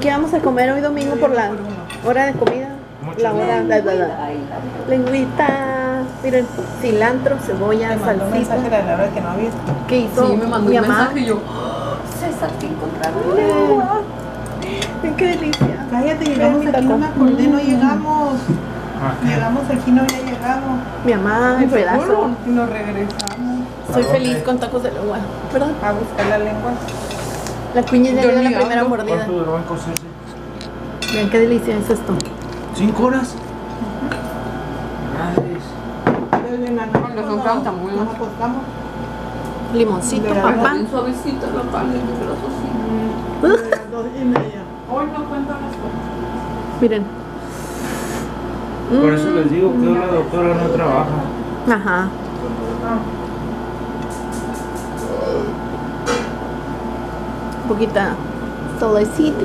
qué vamos a comer hoy domingo por la hora de comida? La hora, lengüita, miren, cilantro, cebolla, salsita. Un mensaje de la hora que no había visto. ¿Qué hizo? Sí, me mandó mi un mamá. mensaje y yo, César, te encontraron. Qué delicia. Cállate, llegamos aquí, no me acordé, no llegamos. Llegamos aquí, no había llegado. Mi mamá, el pedazo. Y nos regresamos. Soy feliz con tacos de lengua. ¿Perdón? A buscar la lengua. La cuña ya Yo dio ni la primera hablo. mordida. ¿Cuánto duró en cocerse? Vean qué delicia es esto. 5 horas. Madres. Los compramos tan buenos. Nos acostamos. Limoncito, Mira, papá. Bien suavecita la carne, qué grasosita. De las 2:30. Hoy no cuentan las cosas. Miren. Por eso les digo que la doctora no trabaja. Ajá. Un poquita solecita.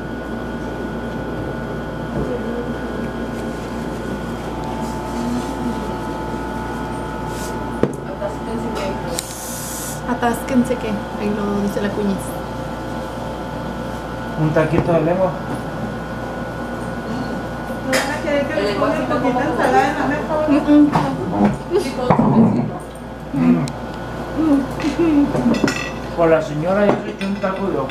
Atásquense que ahí lo dice la cuñiz. Un taquito de lengua. ¿No van a querer que les ponga un poquito de ensalada en la mesa? Sí, todo suavecito. Por la señora yo se echó un taco de ojo.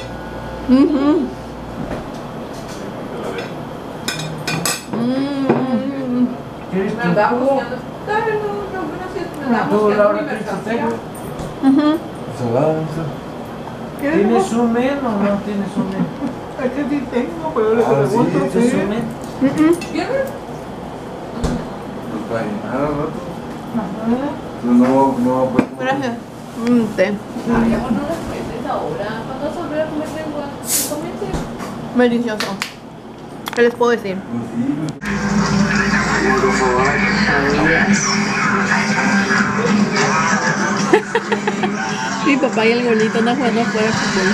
¿Quieres Me tu andaba jugo? buscando. Dale, no, yo apenas sí, me andaba ¿Tú, buscando Laura, mi quieres tu mercancía. taco? Salada, ¿Tienes un men o no tienes un men? Es que sí tengo, pero le Ah, pregunto. sí, ¿Tienes un men? ¿Viernes? pues para llenar al rato. Ajá. No, pues. Gracias. Té. Ay, amor, no las metes ahora. ¿Cuándo vas a volver a comer lengua? Cómete. Delicioso. ¿Qué les puedo decir? Mi papá y el gordito andan jugando afuera de fútbol.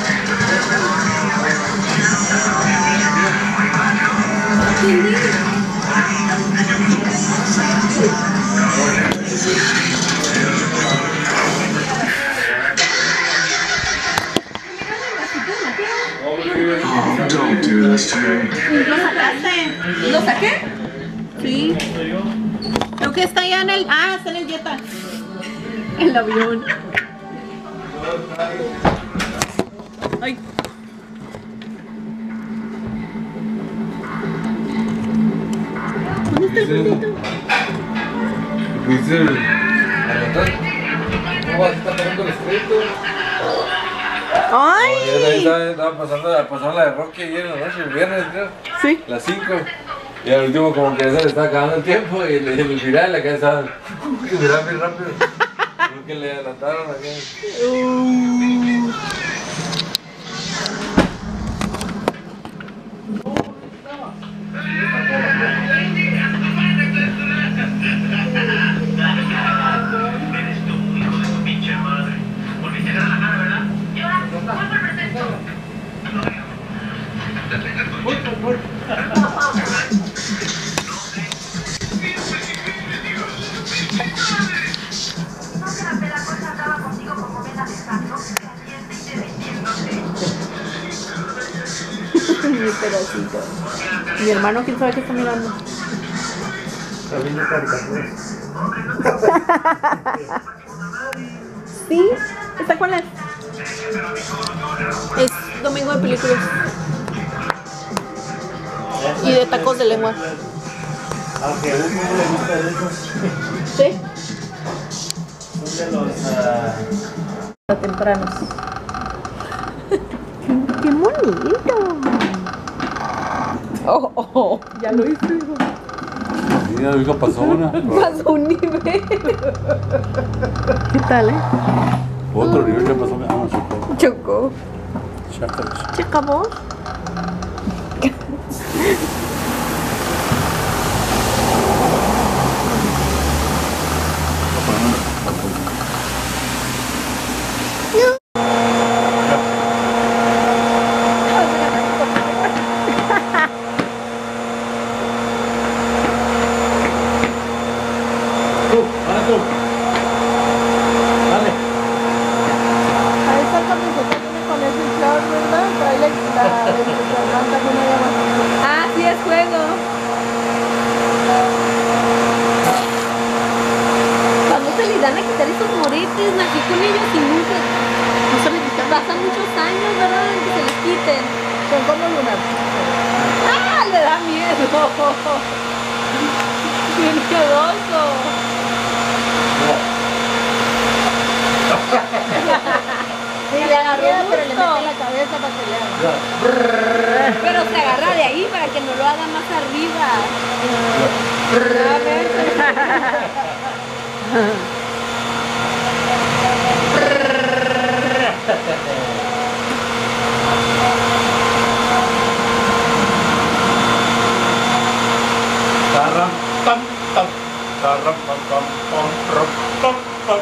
Don't do this to me. ¿Lo sacaste? ¿Lo saqué? Sí. Creo que está allá en el... Ah, está en el Jetta. El avión. Ay. ¿Dónde está el gordito? ¿Fuiste a levantar? ¿Cómo vas a estar pagando el escrito? ¡Ay! Estaba pasando la de Rocky ayer en la noche, el viernes, creo. Sí. Las 5. Y al último como que se le estaba acabando el tiempo y en el final la cabeza estaba bien rápido. Creo que le adelantaron aquí. Mi pedacito. Mi hermano, quién sabe qué está mirando. Está viendo caricaturas. ¿Sí? ¿Esta cuál es? Es domingo de películas. Y de tacos de lengua. Aunque a uno no le gusta de esos. ¿Sí? Son de los... Tempranos. ¡Qué bonito! Oh, oh, ya lo hice. Mira, ahorita pasó una. Pasó un nivel. ¿Qué tal, Otro nivel ya pasó una. Ah, Chocó. Chácalas. ¿Se acabó? Dale. A esa camiseta tiene con ese short, ¿verdad? Trae Ah, sí es juego. ¿Cuándo se les dan a quitar esos moretes? Nací con ellos y nunca. No se les quitan. Pasan muchos años, ¿verdad? En que se les quiten. Son como lunatitos. ¡Ah! Le da miedo. Bien miedoso. Sí, le agarró pero le mete la cabeza para que le haga. Pero se agarra de ahí para que no lo haga más arriba. Tarram, pam, pam. Tarram, pam, pam, pam, pam, pam, pam.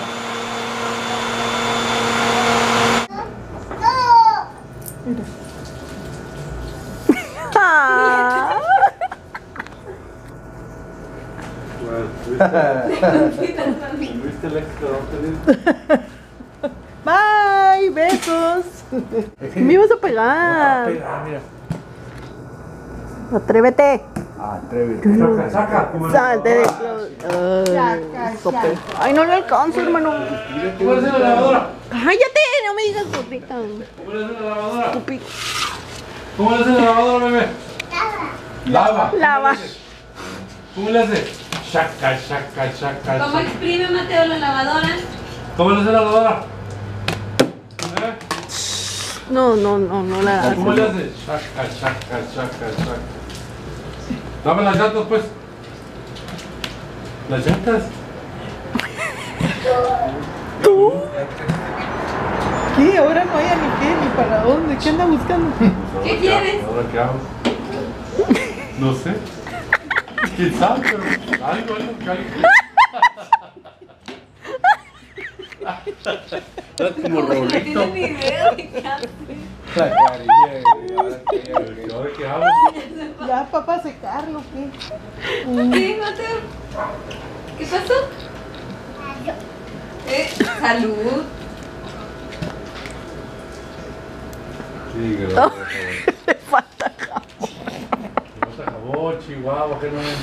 ¿Viste el extra? Bye, besos. Me ibas a pegar. Mira. Atrévete. Atrévete. Saca. Salte de Ay, no le alcanzo, hermano. ¿Cómo le hace la lavadora? Cállate, no me digas gordita. ¿Cómo le hace la lavadora? Pupi. ¿Cómo le hace la lavadora, bebé? Lava. Lava. ¿Cómo le hace? Chaca, chaca, chaca. ¿Cómo exprime Mateo la lavadora? ¿Cómo le hace la lavadora? ¿Eh? No la hagas. ¿Cómo le hace? Chaca, chaca, chaca, chaca. Dame las llantas, pues. Las llantas. ¿Qué? Ahora no hay ni qué, ni para dónde. ¿Qué anda buscando? ¿Qué quieres? ¿Ahora qué hago? No sé. ¿Quién sabe? Pero algo que alguien. Como No Raulito. tiene ni idea de qué hace. La carilla. ¿Ahora qué hago? Ya, papá, secarlo, ¿qué? ¿Qué, Mateo? ¿Qué pasó? Salud. Sí, que lo Le falta falta jabón, chihuahua, que no es.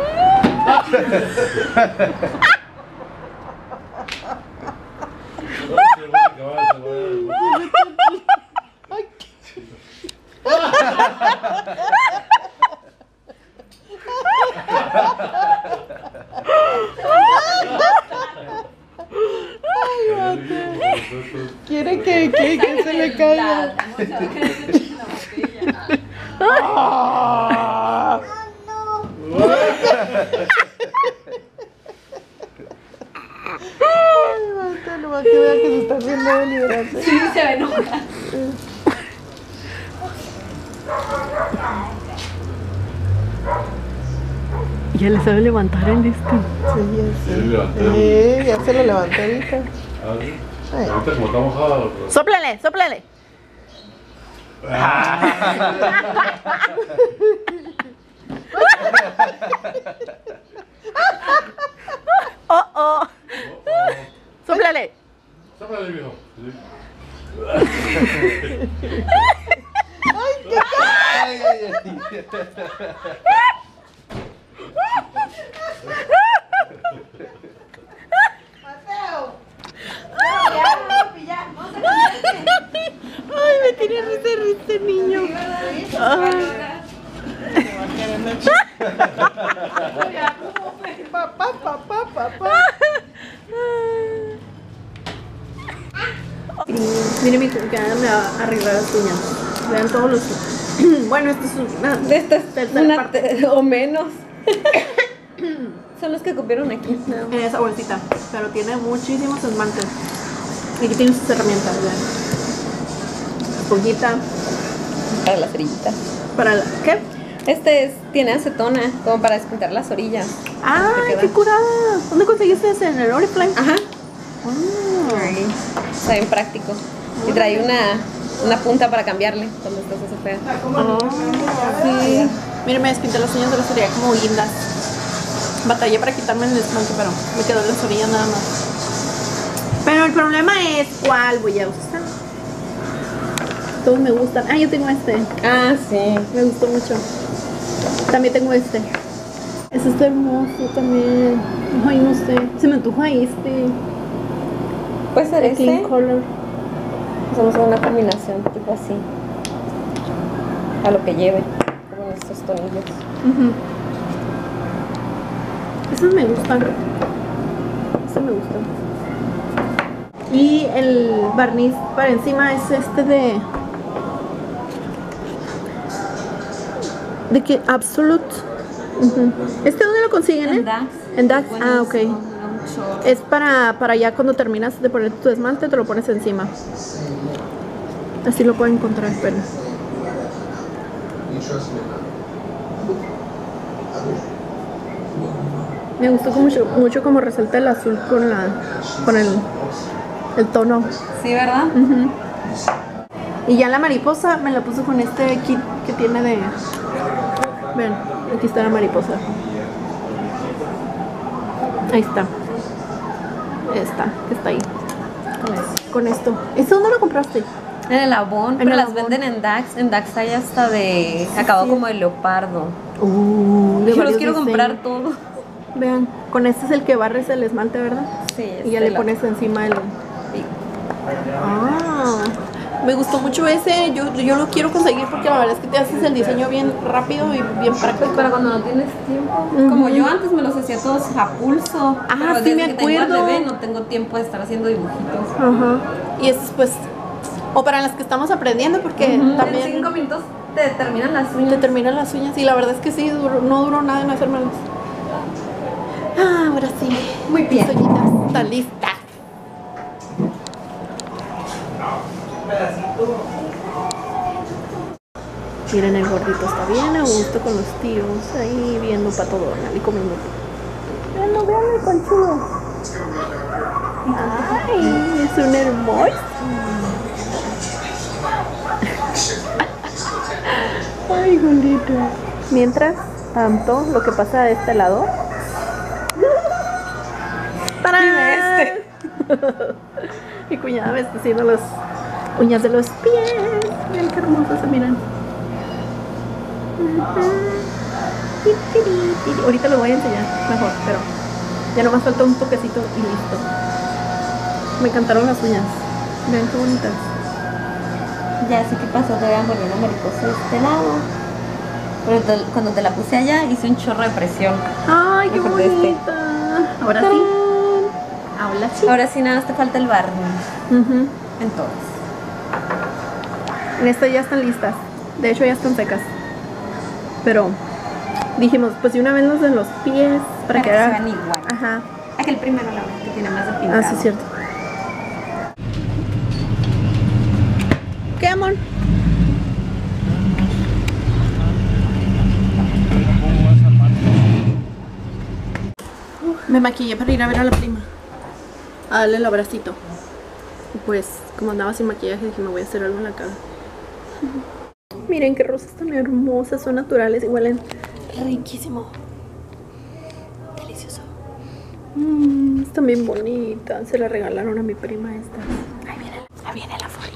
¿Quiere que se le caiga? Ay, Marta, no va a quedar que se está haciendo deliberante. Sí, se ve enojada. Ya le sabe levantar el este. Sí, ya se lo levanté ahorita. Ahorita como está mojado. Sóplale. Oh. Sóplale. Sóplale, viejo. Mateo. Ay, me tiene risa niño. Papá. Miren mi cuñada me va a arreglar las uñas. Vean todos los. Bueno, esta es una. Esta es tercera una parte. o menos. Son los que cupieron aquí. En esa bolsita. Pero tiene muchísimos esmaltes. Aquí tienen sus herramientas, vean. Esponjita. Para las orillitas. Para la. ¿Qué? Tiene acetona, como para despintar las orillas. ¡Ay, queda. qué curada! ¿Dónde conseguiste ese? ¿En el Oriflame? Ajá. Oh. Está bien práctico. Y trae una punta para cambiarle cuando estás así fea. Sí. Miren, me despinté las uñas de las orillas como guindas. Batallé para quitarme el esmalte, pero me quedó en las orillas nada más. Pero el problema es cuál voy a usar. Todos me gustan. Ah, yo tengo este. Ah, sí. Me gustó mucho. También tengo este. Este está hermoso también. Ay, no sé. Se me antoja este. Puede ser El Clean este. Color. Hacemos una combinación tipo así. A lo que lleve. Como estos tonillos. Esos me gustan. Estos me gustan. Y el barniz para encima es este de que Absolute. ¿Este dónde lo consiguen? En Dax. En Dax. Ah, ok. Buenísimo, mucho. Es para ya cuando terminas de poner tu esmalte te lo pones encima. Así lo pueden encontrar, pero me gustó mucho como resalta el azul con el tono. Sí, ¿verdad? Y ya la mariposa me la puse con este kit que tiene de... Ven, aquí está la mariposa. Ahí está. Está ahí. Con esto. ¿Esto dónde lo compraste? En el Avon, pero el las Avon. venden en Dax. En Dax hay hasta de acabado como de leopardo. De Yo los varios quiero diseños. comprar todos. Vean, con este es el que barres el esmalte, ¿verdad? Sí, Y ya le pones encima el... Me gustó mucho ese, yo lo quiero conseguir porque la verdad es que te haces el diseño bien rápido y bien práctico. Para cuando no tienes tiempo. Como yo antes me los hacía todos a pulso. Pero sí desde me que tengo al acuerdo. bebé no tengo tiempo de estar haciendo dibujitos. Y eso es pues, o para las que estamos aprendiendo porque En también 5 minutos te terminan las uñas. te terminan las uñas y la verdad es que sí, no duró nada en hacérmelas. Ahora sí, Muy bien. mis uñitas están listas. Miren, el gordito está bien a gusto con los tíos, ahí viendo Pato Donald y comiendo. Vean el conchudo. Ay, es un hermoso. Ay, gordito. Mientras tanto, lo que pasa de este lado. ¡Tarán! Mi cuñada me está haciendo las uñas de los pies. Miren qué hermosos se miran. Ahorita lo voy a enseñar mejor, pero ya nomás falta un toquecito y listo. Me encantaron las uñas. Vean qué bonitas. Ya sé qué pasó, te voy a poner una mariposa de este lado. Pero cuando te la puse allá hice un chorro de presión. Ay, qué Mejor de este. bonita. Ahora sí. Ahora sí. Ahora sí nada más te falta el barniz. En todas. En esta ya están listas. De hecho ya están secas. Pero dijimos, pues de una vez los de los pies para que se haga. vean igual. Ajá. Aquel primero la que tiene más de pintado. Ah, sí, es cierto. ¿Qué, amor? Me maquillé para ir a ver a la prima. A darle el abracito. Y pues, como andaba sin maquillaje, dije, me voy a hacer algo en la cara. Miren qué rosas tan hermosas, son naturales y huelen riquísimo. Delicioso. Están bien bonitas. Se las regalaron a mi prima estas. Ahí viene la Fori.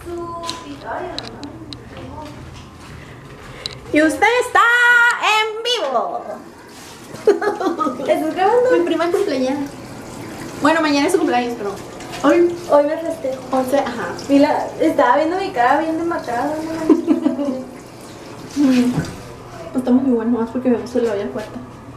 Y usted está en vivo. ¿Estás grabando? Mi prima cumpleaños. Bueno, mañana es su cumpleaños, pero Hoy me festejo. 11, ajá. Mira, estaba viendo mi cara bien demacrada. No estamos igual nomás porque se le vaya fuerte.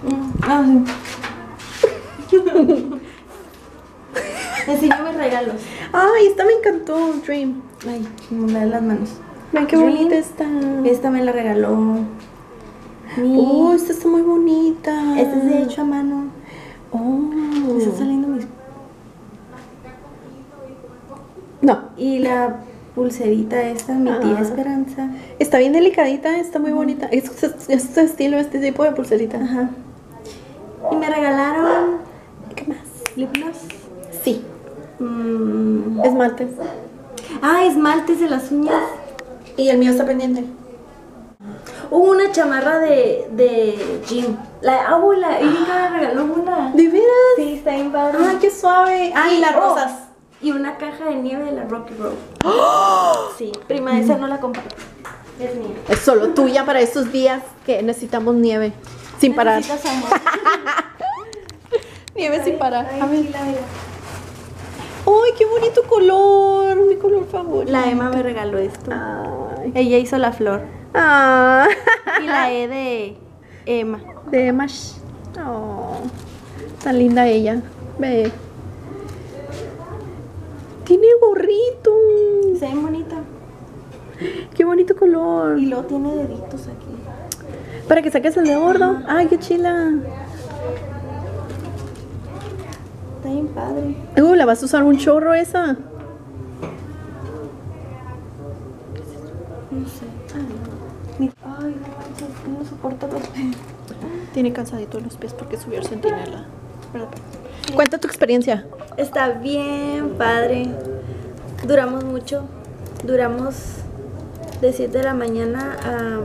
Enseño mis regalos. Ay, esta me encantó, Dream. Ay, me da las manos. Ven qué Dream. bonita está. Esta me la regaló. Esta está muy bonita. Esta es de hecho a mano. Me están saliendo mis. No, Y la pulserita esta, mi tía Esperanza. está bien delicadita, está muy bonita. Este estilo, este tipo de pulserita. Ajá. Y me regalaron. ¿Qué más? Lip gloss. Sí, esmaltes. Esmaltes de las uñas. Y el mío está pendiente. Hubo una chamarra de gym. La abuela, Erika me regaló una. ¿De veras? Sí, está bien padre. Ay, qué suave. Ah, y las rosas. y una caja de nieve de la Rocky Road. Sí, prima, esa no la compré. Es mía. Es solo tuya para estos días que necesitamos nieve. Sin parar. Necesitas amor. Nieve sin parar. Ay, A ver. sí, la veo. ¡Ay, qué bonito color! Mi color favorito. La Emma me regaló esto. Ay. Ella hizo la flor. Ah. Y la E de Emma. De Mash. Oh, tan linda ella. Ve. Tiene gorrito. Se ve bonita. Qué bonito color. Y luego tiene deditos aquí. Para que saques el de gordo. Ay, qué chila. Está bien padre. ¿La vas a usar un chorro esa? No sé. Ay, no manches, no soporto los pies. Tiene cansadito los pies porque subió el centinela. Cuenta tu experiencia. Está bien padre. Duramos mucho. Duramos de 7 de la mañana a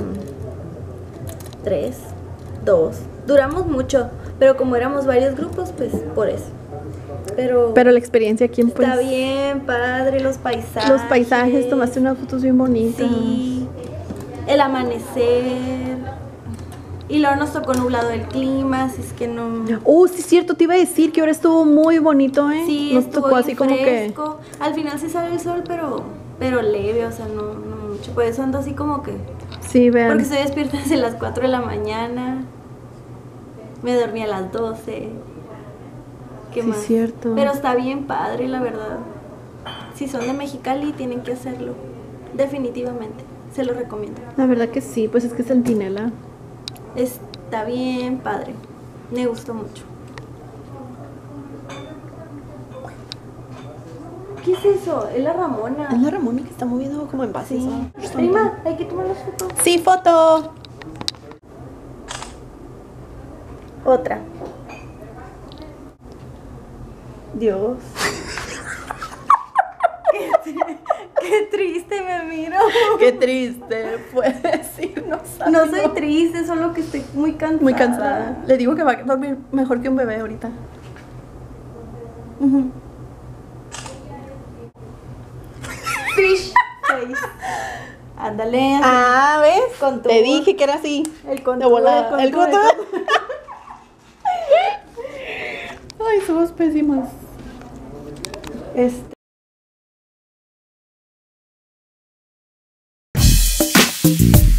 3, 2. Duramos mucho, pero como éramos varios grupos, pues por eso. Pero la experiencia aquí en pues. está bien padre, los paisajes. Los paisajes, tomaste unas fotos bien bonitas. Sí, el amanecer. Y luego nos tocó nublado el clima, así es que no. Sí es cierto, te iba a decir que ahora estuvo muy bonito, ¿eh? Sí, nos estuvo tocó bien así como fresco. Al final sí sale el sol, pero leve, o sea, no mucho. Por eso ando así como que. que. Sí, vean. Porque estoy despierta desde las 4 de la mañana. Me dormí a las 12. ¿Qué Sí, más? cierto. Pero está bien padre, la verdad. Si son de Mexicali, tienen que hacerlo. Definitivamente. Se lo recomiendo. La verdad que sí, pues es que Centinela. Está bien padre. Me gustó mucho. ¿Qué es eso? Es la Ramona. Es la Ramona que está moviendo como envases. Sí. Prima, hay que tomar las fotos. Sí, foto. Otra. Dios. Qué triste me miro. Qué triste, puedes decirnos. No soy triste, solo que estoy muy cansada. Muy cansada. Le digo que va a dormir mejor que un bebé ahorita. Fish face. Ándale. ¿Ves? Con tu Te dije que era así. El De contour. volada. El contour. Ay, somos pésimas. Este.